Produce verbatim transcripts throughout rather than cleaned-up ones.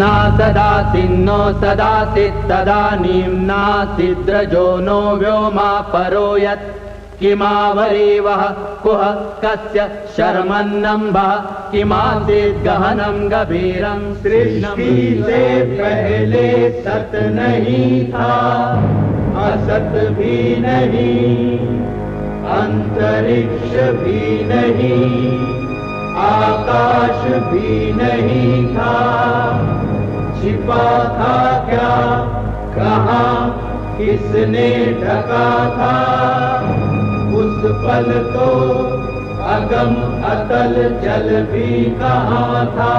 ना सदा सिन्नो सदा सित्तदानीं नासिद्रजो नो व्योमा परो यत् किमावरीवः कुह कस्य शर्मन्नम्भः किमासीत् गहनं गभीरं सृष्टि से पहले सत नहीं था, असत भी नहीं, अंतरिक्ष भी नहीं, आकाश भी नहीं था। छिपा था क्या, कहाँ, किसने ढका था? उस पल तो अगम अतल जल भी कहाँ था।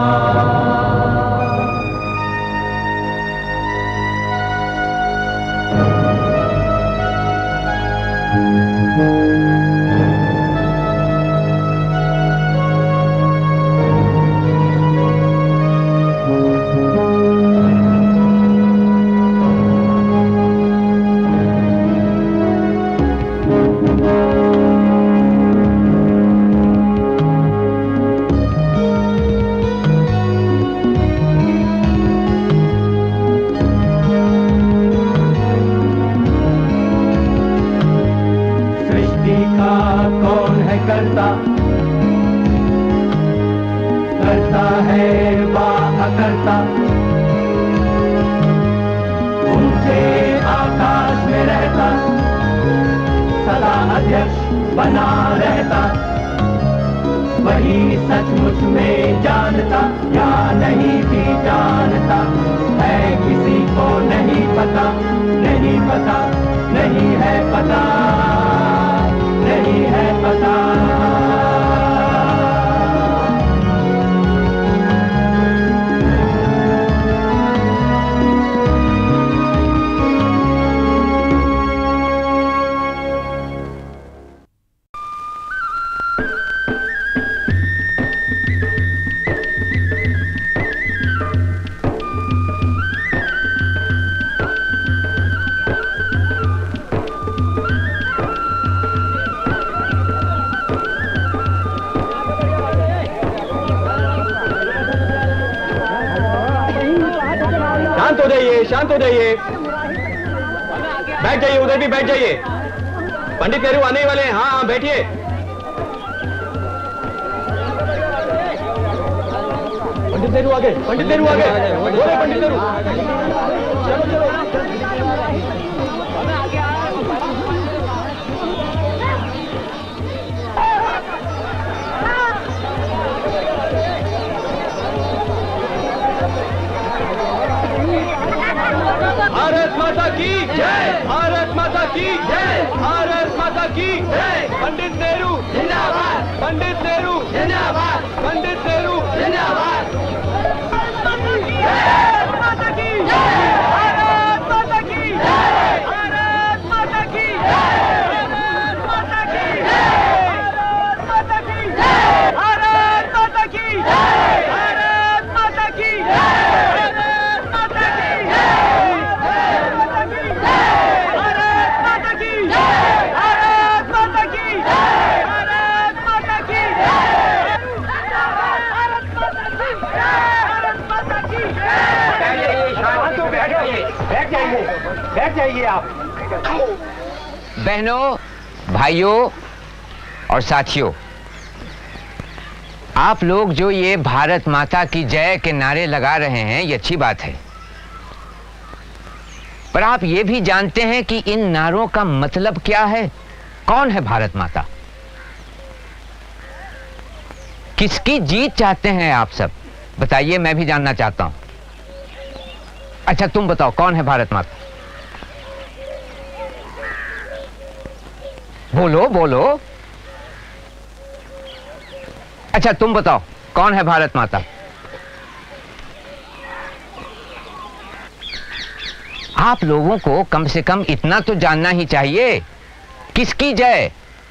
करता है वाह करता, ऊंचे आकाश में रहता, सदा अध्यक्ष बना रहता। वही सचमुच में जानता या नहीं भी जानता है, किसी को नहीं पता, नहीं पता, नहीं है पता, नहीं है पता। शांत हो जाइए, बैठ जाइए, उधर भी बैठ जाइए। पंडित नेहरू आने वाले हैं। हाँ हाँ बैठिए। पंडित नेहरू आ गए, पंडित नेहरू आ गए, बोले पंडित नेहरू। चलो चलो भारत माता की जय, भारत माता की जय, भारत माता की जय। पंडित नेहरू जिंदाबाद, पंडित नेहरू जिंदाबाद, पंडित नेहरू जिंदाबाद। भारत माता की जय, भारत माता की जय, भारत माता की जय, भारत माता की जय, भारत माता की जय, भारत माता की जय, भारत माता की जय। बैठ जाइए आप। बहनों, भाइयों और साथियों, आप लोग जो ये भारत माता की जय के नारे लगा रहे हैं, ये अच्छी बात है। पर आप ये भी जानते हैं कि इन नारों का मतलब क्या है? कौन है भारत माता? किसकी जीत चाहते हैं आप सब? बताइए, मैं भी जानना चाहता हूं। अच्छा तुम बताओ, कौन है भारत माता? बोलो बोलो। अच्छा तुम बताओ, कौन है भारत माता? आप लोगों को कम से कम इतना तो जानना ही चाहिए, किसकी जय?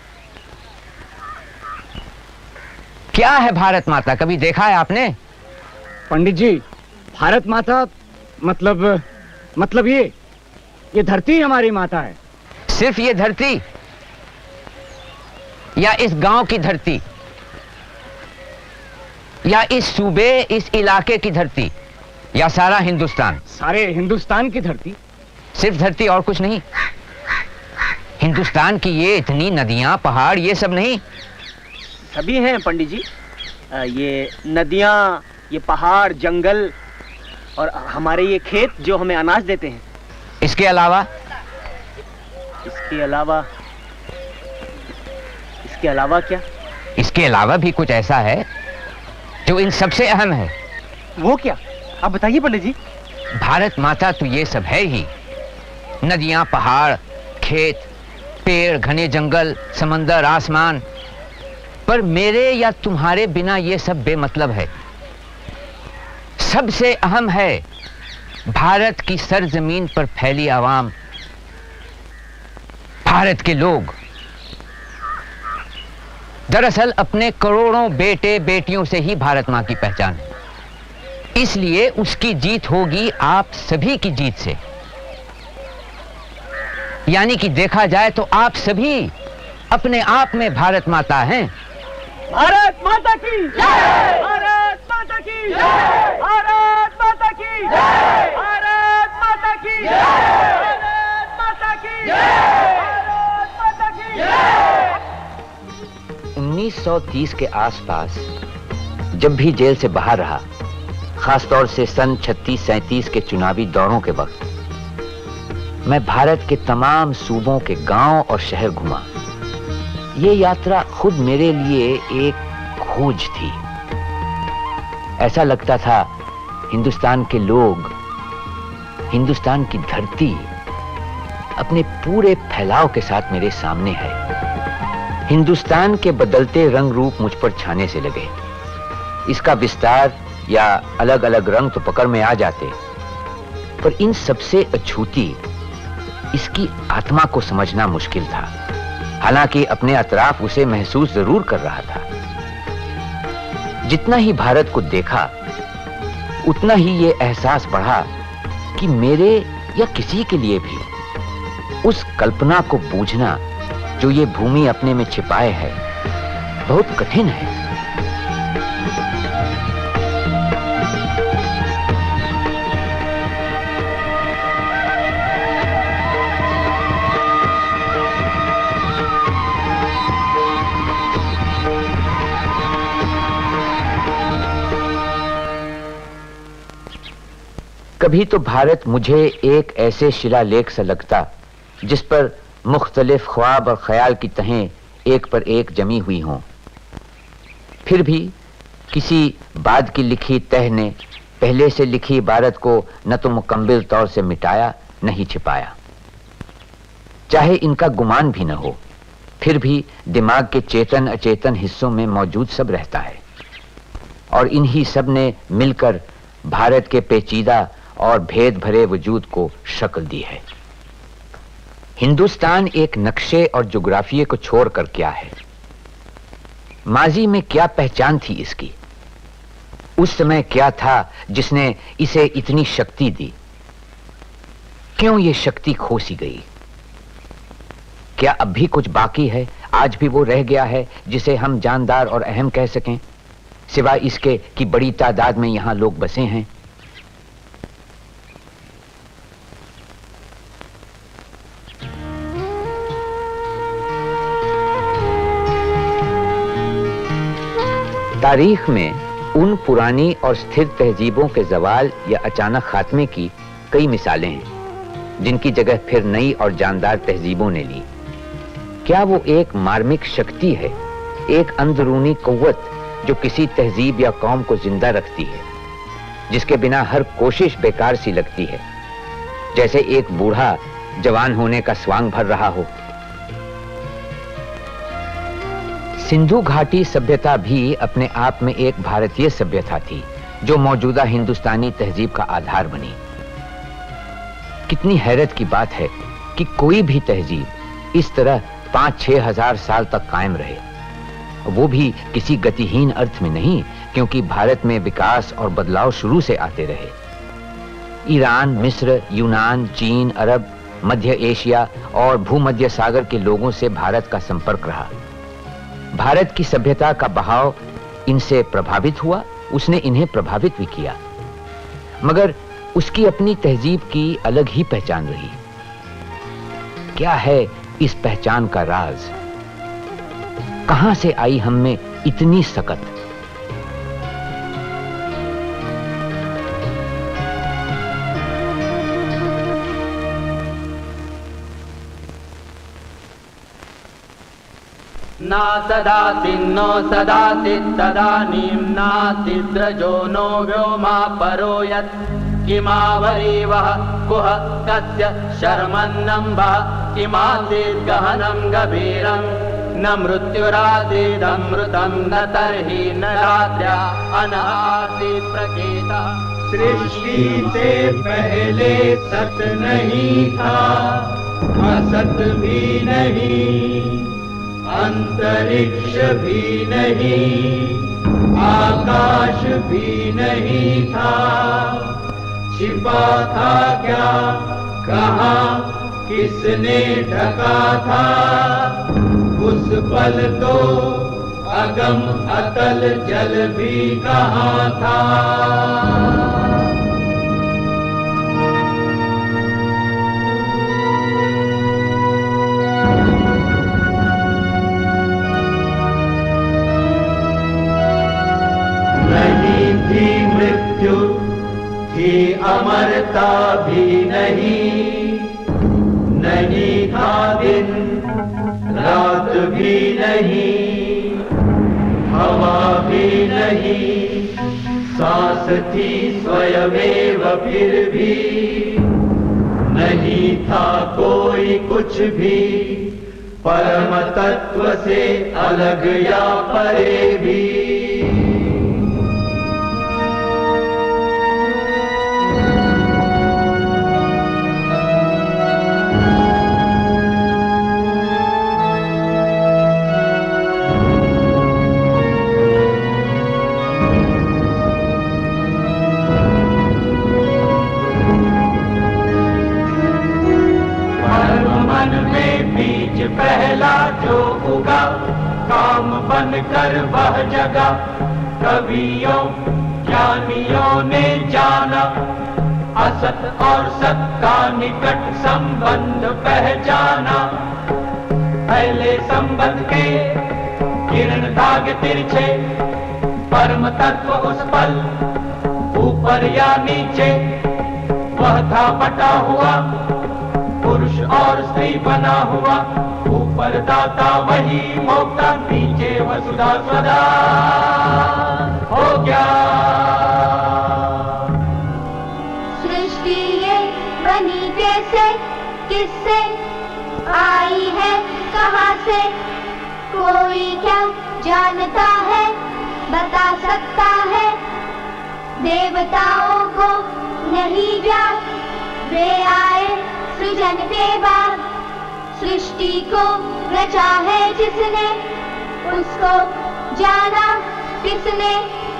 क्या है भारत माता? कभी देखा है आपने? पंडित जी, भारत माता मतलब मतलब ये ये धरती हमारी माता है। सिर्फ ये धरती या इस गांव की धरती या इस सूबे, इस इलाके की धरती? या सारा हिंदुस्तान? सारे हिंदुस्तान की धरती। सिर्फ धरती और कुछ नहीं? हिंदुस्तान की ये इतनी नदियां, पहाड़, ये सब नहीं? सभी हैं पंडित जी। ये नदियां, ये पहाड़, जंगल और हमारे ये खेत जो हमें अनाज देते हैं। इसके अलावा? इसके अलावा इसके अलावा क्या? इसके अलावा भी कुछ ऐसा है जो इन सबसे अहम है। वो क्या? आप बताइए पंडित जी। भारत माता तो ये सब है ही। नदियां, पहाड़, खेत, पेड़, घने जंगल, समंदर, आसमान। पर मेरे या तुम्हारे बिना ये सब बेमतलब है। सबसे अहम है भारत की सरजमीन पर फैली आवाम, भारत के लोग। दरअसल अपने करोड़ों बेटे बेटियों से ही भारत मां की पहचान है। इसलिए उसकी जीत होगी आप सभी की जीत से। यानी कि देखा जाए तो आप सभी अपने आप में भारत माता हैं। भारत माता की जय! भारत माता की जय! भारत माता की जय! भारत माता की जय! भारत माता की जय! भारत माता की जय! उन्नीस सौ तीस के आसपास जब भी जेल से बाहर रहा, खासतौर से सन छत्तीस सैंतीस के चुनावी दौरों के वक्त, मैं भारत के तमाम सूबों के गांव और शहर घुमा। ये यात्रा खुद मेरे लिए एक खोज थी। ऐसा लगता था हिंदुस्तान के लोग, हिंदुस्तान की धरती अपने पूरे फैलाव के साथ मेरे सामने है। हिंदुस्तान के बदलते रंग रूप मुझ पर छाने से लगे। इसका विस्तार या अलग अलग रंग तो पकड़ में आ जाते, पर इन सबसे अछूती इसकी आत्मा को समझना मुश्किल था। हालांकि अपने अतराफ उसे महसूस जरूर कर रहा था। जितना ही भारत को देखा, उतना ही ये एहसास बढ़ा कि मेरे या किसी के लिए भी उस कल्पना को बूझना जो ये भूमि अपने में छिपाए है, बहुत कठिन है। कभी तो भारत मुझे एक ऐसे शिलालेख सा लगता जिस पर मुख्तलिफ ख्वाब और ख्याल की तहें एक पर एक जमी हुई हों। फिर भी किसी बाद की लिखी तह ने पहले से लिखी इबारत को न तो मुकम्मल तौर से मिटाया, न ही छिपाया। चाहे इनका गुमान भी न हो, फिर भी दिमाग के चेतन अचेतन हिस्सों में मौजूद सब रहता है, और इन्हीं सब ने मिलकर भारत के पेचीदा और भेद भरे वजूद को शक्ल दी है। हिंदुस्तान एक नक्शे और जोग्राफिये को छोड़कर क्या है? माजी में क्या पहचान थी इसकी? उस समय क्या था जिसने इसे इतनी शक्ति दी? क्यों ये शक्ति खो सी गई? क्या अब भी कुछ बाकी है? आज भी वो रह गया है जिसे हम जानदार और अहम कह सकें, सिवाय इसके कि बड़ी तादाद में यहां लोग बसे हैं? तारीख में उन पुरानी और स्थिर तहजीबों के जवाल या अचानक खात्मे की कई मिसालें हैं, जिनकी जगह फिर नई और जानदार तहजीबों ने ली। क्या वो एक मार्मिक शक्ति है, एक अंदरूनी कुव्वत जो किसी तहजीब या कौम को जिंदा रखती है, जिसके बिना हर कोशिश बेकार सी लगती है, जैसे एक बूढ़ा जवान होने का स्वांग भर रहा हो? सिंधु घाटी सभ्यता भी अपने आप में एक भारतीय सभ्यता थी जो मौजूदा हिंदुस्तानी तहजीब का आधार बनी। कितनी हैरत की बात है कि कोई भी तहजीब इस तरह पांच छह हजार साल तक कायम रहे, वो भी किसी गतिहीन अर्थ में नहीं, क्योंकि भारत में विकास और बदलाव शुरू से आते रहे। ईरान, मिस्र, यूनान, चीन, अरब, मध्य एशिया और भूमध्य सागर के लोगों से भारत का संपर्क रहा। भारत की सभ्यता का बहाव इनसे प्रभावित हुआ, उसने इन्हें प्रभावित भी किया। मगर उसकी अपनी तहजीब की अलग ही पहचान रही। क्या है इस पहचान का राज? कहां से आई हम में इतनी सकत? ना सदाति नो सदाति तदानीं नातिद्रजो नो व्योमा परो यत् किमावरीवः कुह कस्य शर्मन्नं वः किमासीत् गहनं गभीरं न मृत्युरासीदमृतं न तर्हि न रात्र्या अनासीत् प्रकेतः। सृष्टि से पहले सत नहीं था, असत भी नहीं, अंतरिक्ष भी नहीं, आकाश भी नहीं था। छिपा था क्या, कहाँ, किसने ढका था? उस पल तो अगम अतल जल भी कहाँ था। नहीं थी मृत्यु, थी अमरता भी नहीं, नहीं था दिन रात भी नहीं, हवा भी नहीं, सांस थी स्वयमेव फिर भी, नहीं था कोई कुछ भी, परम तत्व से अलग या परे भी। पहला जो उगा काम बनकर वह जगा, कवियों ज्ञानियों ने जाना, असत और सत का निकट संबंध पहचाना। पहले संबंध के किरण दाग तिरछे, परम तत्व उस पल ऊपर या नीचे, वह था बटा हुआ पुरुष और स्त्री बना हुआ, ऊपर दाता वही भोक्ता, नीचे वसुधा स्वदा हो गया। सृष्टि ये बनी कैसे, किससे आई है, कहाँ से, कोई क्या जानता है, बता सकता है? देवताओं को नहीं ज्ञात, वे आए सृजन के बाद। सृष्टि को रचा है जिसने, उसको जाना किसने?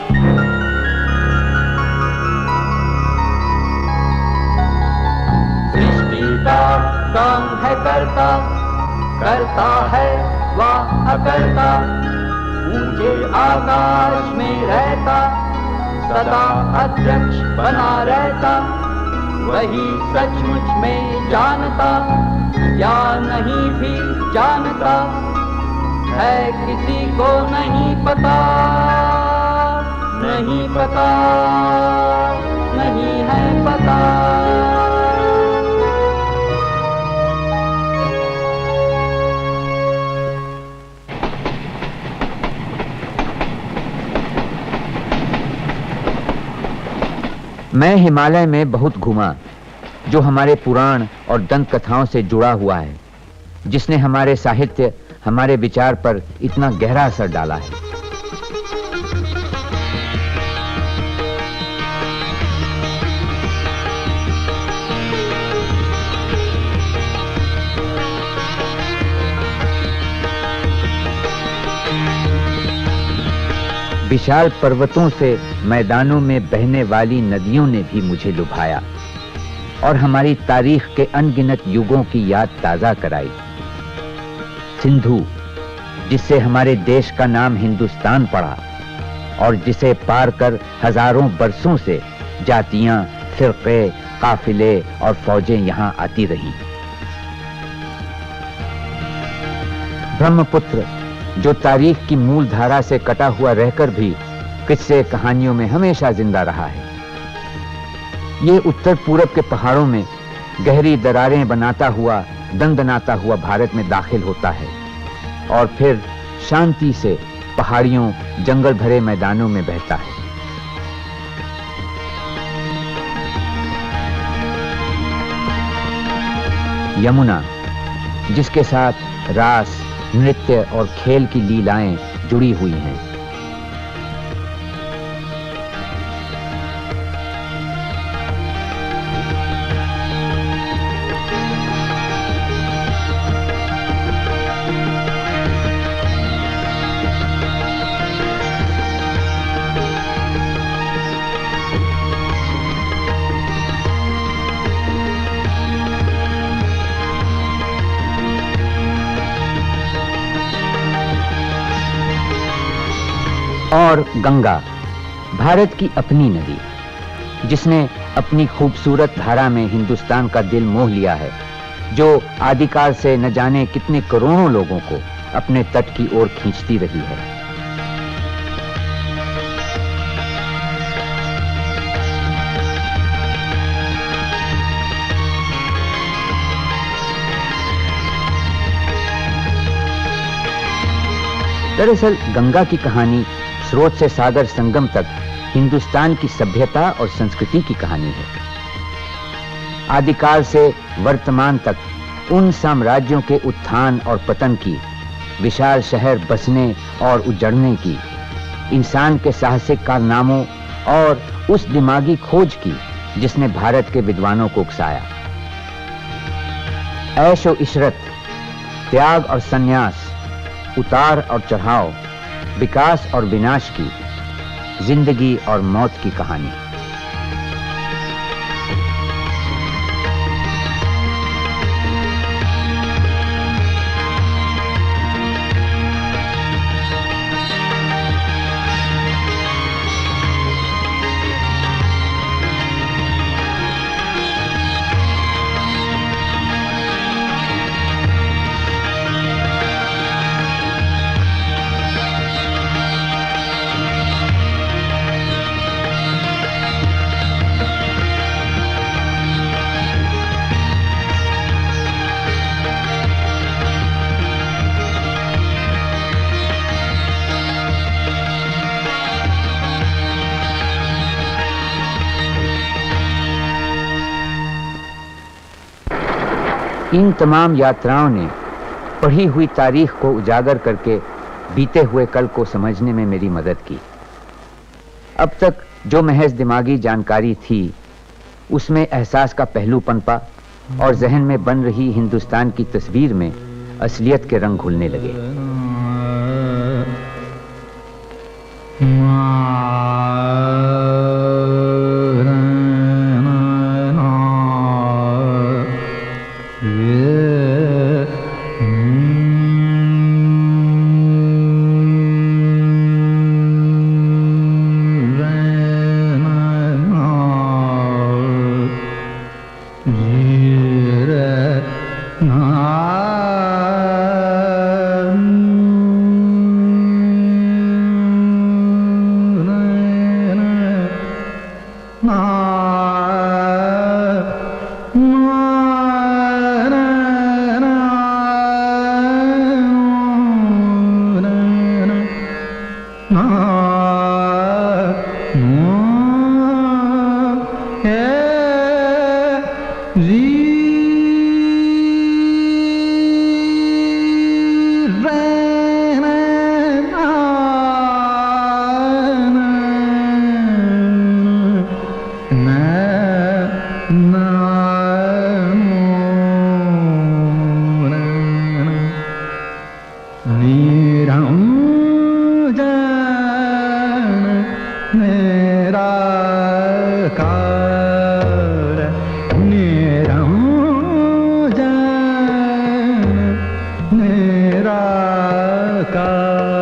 सृष्टि का काम है करता, करता है वह अकर्ता, ऊंचे आकाश में रहता, सदा अध्यक्ष बना रहता, वही सचमुच में जानता या नहीं भी जानता है, किसी को नहीं पता, नहीं पता, नहीं है पता। मैं हिमालय में बहुत घूमा, जो हमारे पुराण और दंत कथाओं से जुड़ा हुआ है, जिसने हमारे साहित्य, हमारे विचार पर इतना गहरा असर डाला है। विशाल पर्वतों से मैदानों में बहने वाली नदियों ने भी मुझे लुभाया और हमारी तारीख के अनगिनत युगों की याद ताजा कराई। सिंधु, जिससे हमारे देश का नाम हिंदुस्तान पड़ा और जिसे पार कर हजारों बरसों से जातियां, फिरके, काफिले और फौजें यहां आती रहीं। ब्रह्मपुत्र जो तारीख की मूल धारा से कटा हुआ रहकर भी किस्से कहानियों में हमेशा जिंदा रहा है, ये उत्तर पूरब के पहाड़ों में गहरी दरारें बनाता हुआ, दंदनाता हुआ भारत में दाखिल होता है और फिर शांति से पहाड़ियों, जंगल भरे मैदानों में बहता है। यमुना, जिसके साथ रास, नृत्य और खेल की लीलाएं जुड़ी हुई हैं। और गंगा, भारत की अपनी नदी, जिसने अपनी खूबसूरत धारा में हिंदुस्तान का दिल मोह लिया है, जो आदिकाल से न जाने कितने करोड़ों लोगों को अपने तट की ओर खींचती रही है। दरअसल गंगा की कहानी स्रोत से सागर संगम तक हिंदुस्तान की सभ्यता और संस्कृति की कहानी है। आदिकाल से वर्तमान तक उन साम्राज्यों के उत्थान और पतन की, विशाल शहर बसने और उजड़ने की, इंसान के साहसिक कारनामों और उस दिमागी खोज की जिसने भारत के विद्वानों को उकसाया। ऐश और इशरत, त्याग और संन्यास, उतार और चढ़ाव, विकास और विनाश की, जिंदगी और मौत की कहानी। इन तमाम यात्राओं ने पढ़ी हुई तारीख को उजागर करके बीते हुए कल को समझने में मेरी मदद की। अब तक जो महज दिमागी जानकारी थी, उसमें एहसास का पहलू पनपा और जहन में बन रही हिंदुस्तान की तस्वीर में असलियत के रंग घुलने लगे।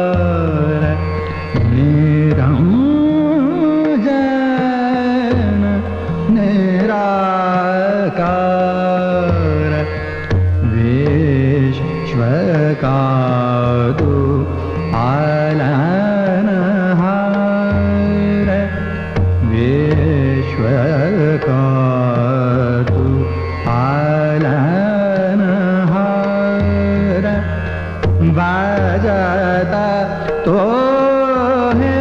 निरंजन निराकार विश्व का तू पालनहार विश्व का तू पालनहार बजता तो है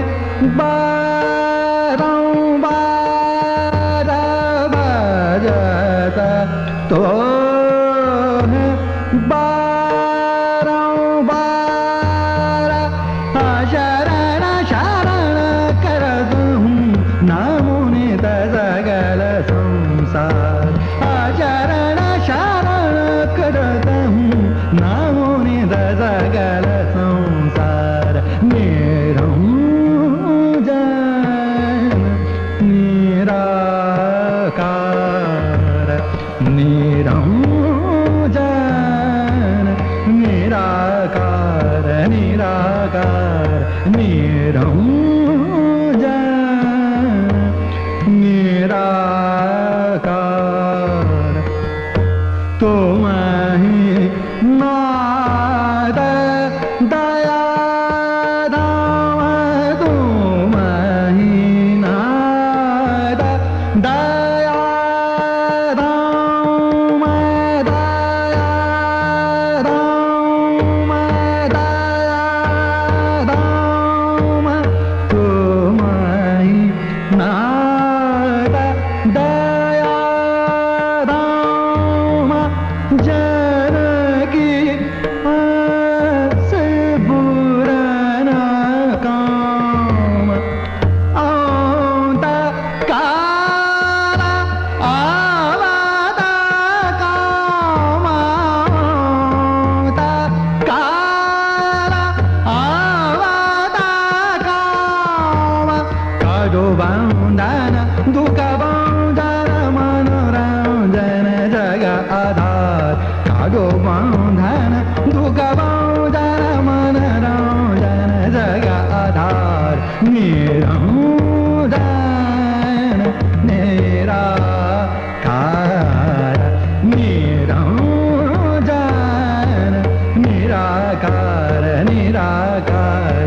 बारंबार बजता तो है बारंबार शरण शरण करत हूँ नमो नित सगल संसार शरण शरण करत हूँ नमो नित सगल संसार निरंजन निराकार निरंजन निराकार निराकार निरंजन निराकार तुम ही नाद दया धाम तुम ही नाद दया धाम दया धाम दया धाम तुम ही नाद दया धाम जनकी से बुरा न काम औंदा काला आवादा काम औंदा काला आवादा काम काजो बंधन दुख बंधन मनोरंजन जग आधार काजो बंधन दुख बंधन मनोरंजन जग आधार निरंजन निराकार निरंजन निराकार निराकार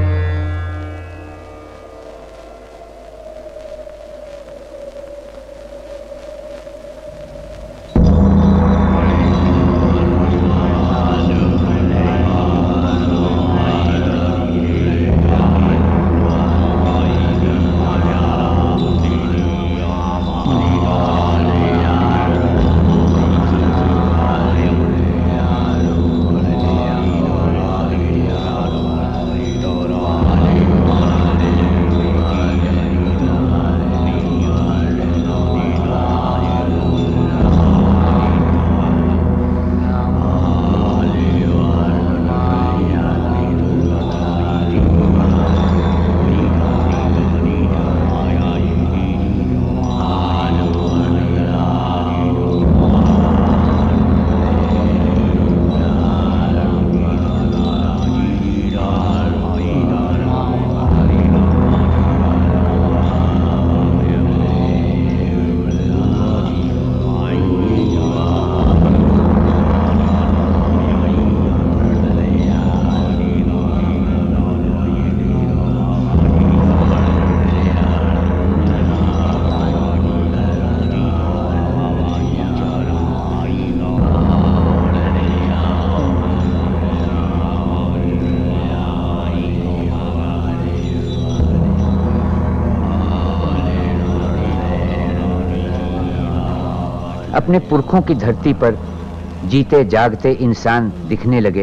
अपने पुरखों की धरती पर जीते जागते इंसान दिखने लगे,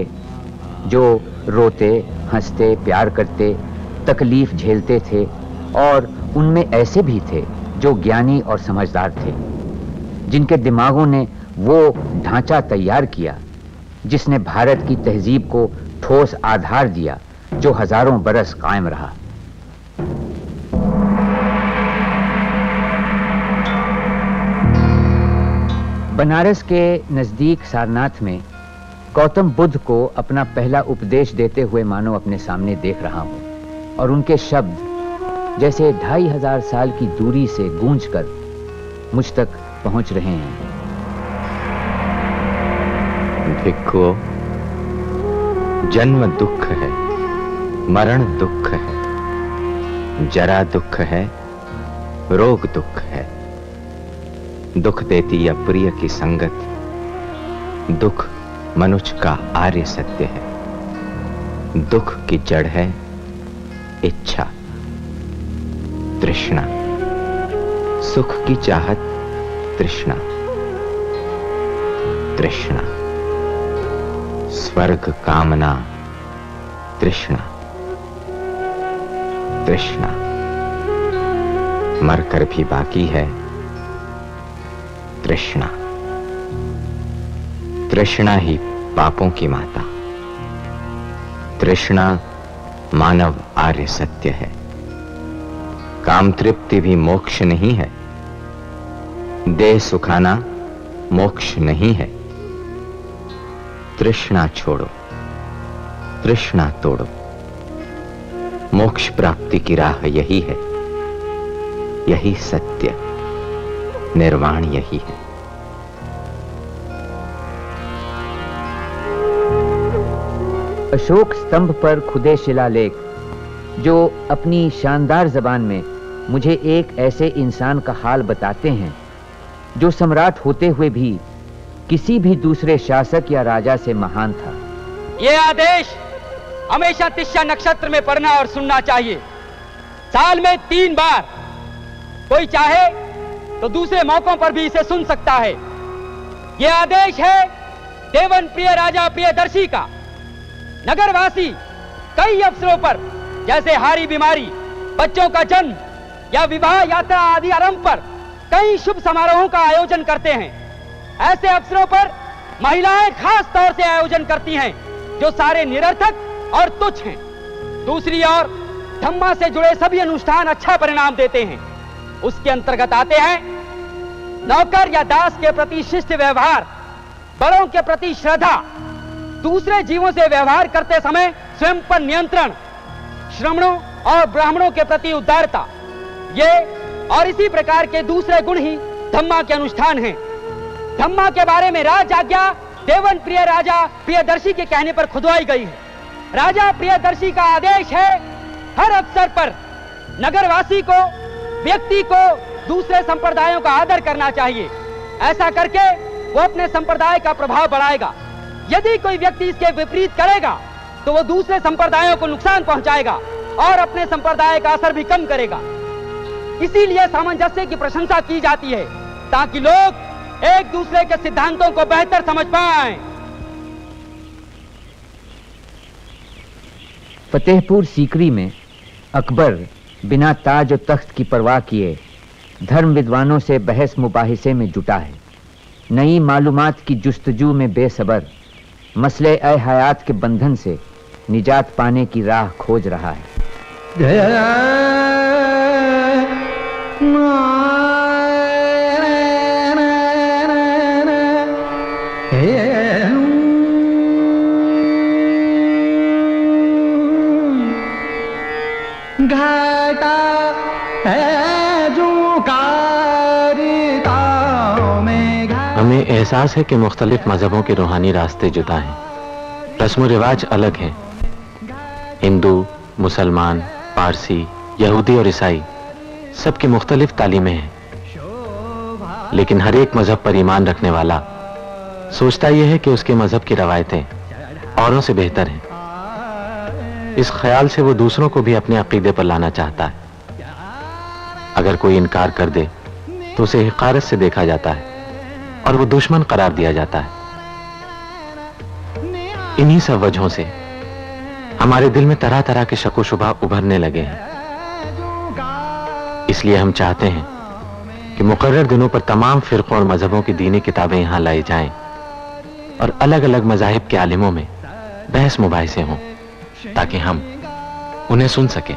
जो रोते हंसते प्यार करते तकलीफ झेलते थे, और उनमें ऐसे भी थे जो ज्ञानी और समझदार थे, जिनके दिमागों ने वो ढांचा तैयार किया जिसने भारत की तहजीब को ठोस आधार दिया, जो हजारों बरस कायम रहा। बनारस के नजदीक सारनाथ में गौतम बुद्ध को अपना पहला उपदेश देते हुए मानो अपने सामने देख रहा हूं, और उनके शब्द जैसे ढाई हजार साल की दूरी से गूंजकर मुझ तक पहुंच रहे हैं। भिक्षुओं, जन्म दुख है, मरण दुख है, जरा दुख है, रोग दुख है। दुख देती अप्रिय की संगत, दुख मनुष्य का आर्य सत्य है। दुख की जड़ है इच्छा, तृष्णा। सुख की चाहत तृष्णा, तृष्णा। स्वर्ग कामना तृष्णा, तृष्णा। मरकर भी बाकी है तृष्णा। तृष्णा ही पापों की माता। तृष्णा मानव आर्य सत्य है। काम तृप्ति भी मोक्ष नहीं है। देह सुखाना मोक्ष नहीं है। तृष्णा छोड़ो, तृष्णा तोड़ो। मोक्ष प्राप्ति की राह यही है, यही सत्य, निर्वाण यही है। अशोक स्तंभ पर खुदे शिलालेख जो अपनी शानदार जबान में मुझे एक ऐसे इंसान का हाल बताते हैं जो सम्राट होते हुए भी किसी भी दूसरे शासक या राजा से महान था। ये आदेश हमेशा तिष्या नक्षत्र में पढ़ना और सुनना चाहिए। साल में तीन बार, कोई चाहे तो दूसरे मौकों पर भी इसे सुन सकता है। यह आदेश है देवन प्रिय राजा प्रियदर्शी का। नगरवासी कई अवसरों पर, जैसे हारी बीमारी, बच्चों का जन्म या विवाह यात्रा आदि आरंभ पर कई शुभ समारोहों का आयोजन करते हैं। ऐसे अवसरों पर महिलाएं खास तौर से आयोजन करती हैं जो सारे निरर्थक और तुच्छ हैं। दूसरी ओर धम्मा से जुड़े सभी अनुष्ठान अच्छा परिणाम देते हैं। उसके अंतर्गत आते हैं नौकर या दास के प्रति शिष्ट व्यवहार, बड़ों के प्रति श्रद्धा, दूसरे जीवों से व्यवहार करते समय स्वयं पर नियंत्रण, श्रमणों और ब्राह्मणों के प्रति उदारता। ये और इसी प्रकार के दूसरे गुण ही धम्मा के अनुष्ठान हैं। धम्मा के बारे में राज आज्ञा देवन प्रिय राजा प्रियदर्शी के कहने पर खुदवाई गई है। राजा प्रियदर्शी का आदेश है हर अवसर पर नगरवासी को, व्यक्ति को दूसरे संप्रदायों का आदर करना चाहिए। ऐसा करके वो अपने संप्रदाय का प्रभाव बढ़ाएगा। यदि कोई व्यक्ति इसके विपरीत करेगा तो वो दूसरे संप्रदायों को नुकसान पहुंचाएगा और अपने संप्रदाय का असर भी कम करेगा। इसीलिए सामंजस्य की प्रशंसा की जाती है ताकि लोग एक दूसरे के सिद्धांतों को बेहतर समझ पाएं। फतेहपुर सीकरी में अकबर बिना ताज और तख्त की परवाह किए धर्म विद्वानों से बहस मुबाहिसे में जुटा है। नई मालूमात की जुस्तजू में बेसब्र मसले ए हयात के बंधन से निजात पाने की राह खोज रहा है। घाटा है जो कारिताओं में। हमें एहसास है कि मुख्तलिफ मजहबों के रूहानी रास्ते जुदा हैं। रस्म रिवाज अलग हैं। हिंदू, मुसलमान, पारसी, यहूदी और ईसाई सबकी मुख्तलिफ तालीमें हैं, लेकिन हर एक मजहब पर ईमान रखने वाला सोचता यह है कि उसके मजहब की रवायतें औरों से बेहतर हैं। इस ख्याल से वो दूसरों को भी अपने अकीदे पर लाना चाहता है। अगर कोई इनकार कर दे तो उसे हिकारत से देखा जाता है और वो दुश्मन करार दिया जाता है। इन्हीं सब वजहों से हमारे दिल में तरह तरह के शक व शुबा उभरने लगे हैं। इसलिए हम चाहते हैं कि मुकर्रर दिनों पर तमाम फिरकों और मजहबों की दीनी किताबें यहां लाई जाएं और अलग अलग मजाहिब के आलिमों में बहस मुबाहिसे हों ताकि हम उन्हें सुन सकें।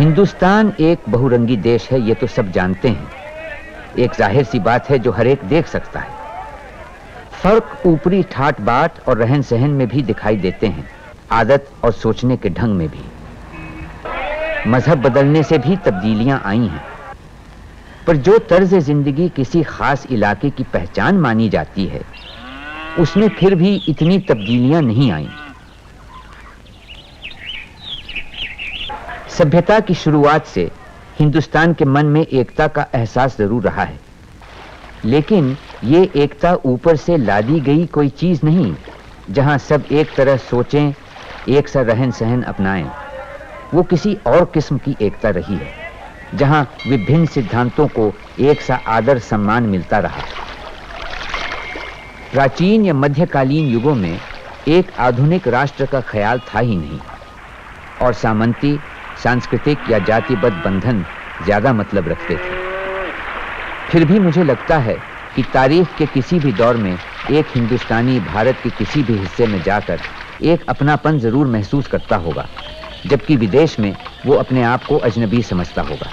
हिंदुस्तान एक बहुरंगी देश है, ये तो सब जानते हैं। एक जाहिर सी बात है जो हर एक देख सकता है। फर्क ऊपरी ठाट बाट और रहन सहन में भी दिखाई देते हैं, आदत और सोचने के ढंग में भी। मजहब बदलने से भी तब्दीलियां आई हैं, पर जो तर्ज जिंदगी किसी खास इलाके की पहचान मानी जाती है, उसमें फिर भी इतनी तब्दीलियां नहीं आई। सभ्यता की शुरुआत से हिंदुस्तान के मन में एकता का एहसास जरूर रहा है, लेकिन ये एकता ऊपर से लादी गई कोई चीज नहीं, जहां सब एक तरह सोचें, एक सा रहन सहन अपनाएं। वो किसी और किस्म की एकता रही है, जहां विभिन्न सिद्धांतों को एक सा आदर सम्मान मिलता रहा। प्राचीन या मध्यकालीन युगों में एक आधुनिक राष्ट्र का ख्याल था ही नहीं, और सामंती, सांस्कृतिक या जातिबद्ध बंधन ज्यादा मतलब रखते थे। फिर भी मुझे लगता है कि तारीख के किसी भी दौर में एक हिंदुस्तानी भारत के किसी भी हिस्से में जाकर एक अपनापन जरूर महसूस करता होगा, जबकि विदेश में वो अपने आप को अजनबी समझता होगा।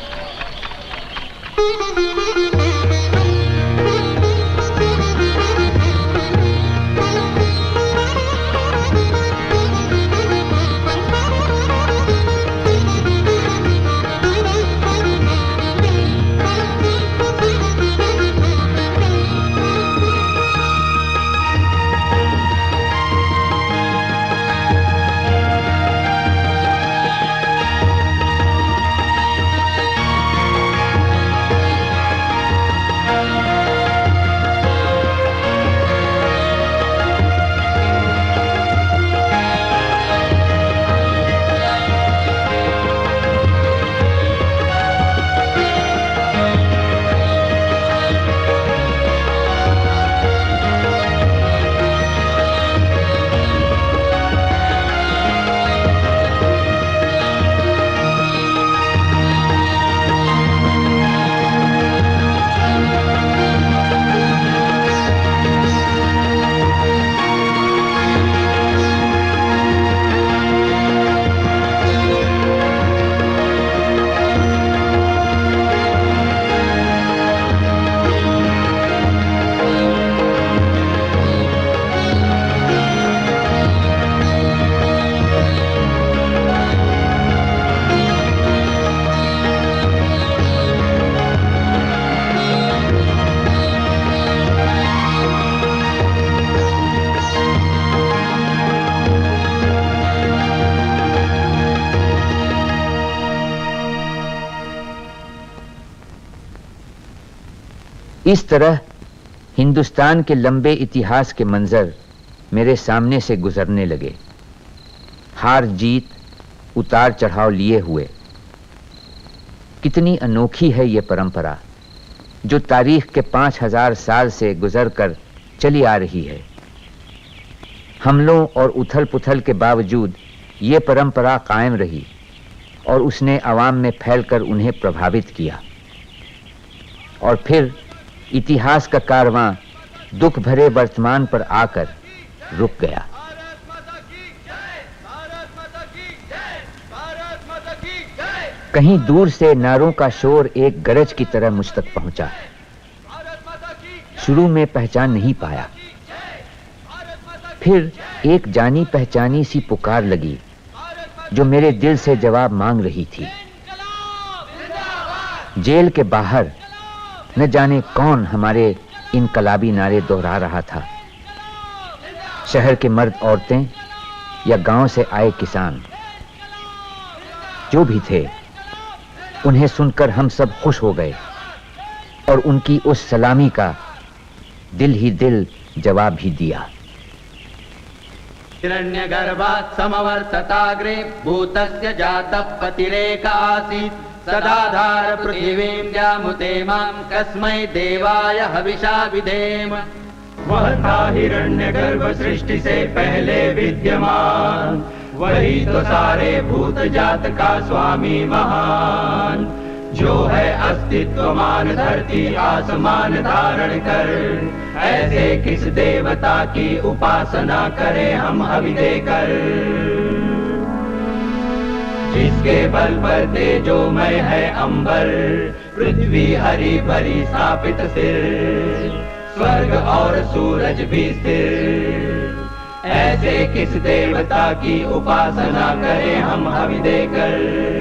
इस तरह हिंदुस्तान के लंबे इतिहास के मंजर मेरे सामने से गुजरने लगे, हार जीत, उतार चढ़ाव लिए हुए। कितनी अनोखी है ये परंपरा जो तारीख के पांच हजार साल से गुजर कर चली आ रही है। हमलों और उथल पुथल के बावजूद ये परंपरा कायम रही और उसने अवाम में फैलकर उन्हें प्रभावित किया। और फिर इतिहास का कारवां दुख भरे वर्तमान पर आकर रुक गया। कहीं दूर से नारों का शोर एक गरज की तरह मुझ तक पहुंचा। शुरू में पहचान नहीं पाया, फिर एक जानी पहचानी सी पुकार लगी जो मेरे दिल से जवाब मांग रही थी। जेल के बाहर न जाने कौन हमारे इनकलाबी नारे दोहरा रहा था। शहर के मर्द औरतें या गांव से आए किसान, जो भी थे, उन्हें सुनकर हम सब खुश हो गए और उनकी उस सलामी का दिल ही दिल जवाब भी दिया। हिरण्यगर्भात् समवर्तताग्रे भूतस्य जातः पतिरेक आसीत् सदाधार पृथिवीं जामुते मां कस्मै देवाय हविषा विधेम। वह था हिरण्यगर्भ सृष्टि से पहले विद्यमान, वही तो सारे भूत जात का स्वामी महान, जो है अस्तित्वमान धरती आसमान धारण कर। ऐसे किस देवता की उपासना करें हम हवि देकर। जिसके बल पर तेजोमय है अंबर, पृथ्वी हरी भरी स्थापित सिर, स्वर्ग और सूरज भी स्थिर। ऐसे किस देवता की उपासना करें हम हवि देकर,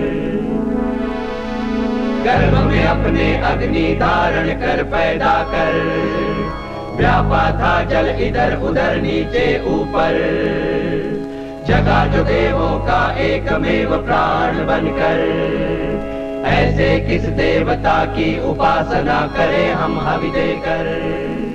गर्भ में अपने अग्नि धारण कर पैदा कर, व्यापा था जल इधर उधर नीचे ऊपर, जगा जो देवों का एकमेव प्राण बनकर। ऐसे किस देवता की उपासना करें हम हवि देकर।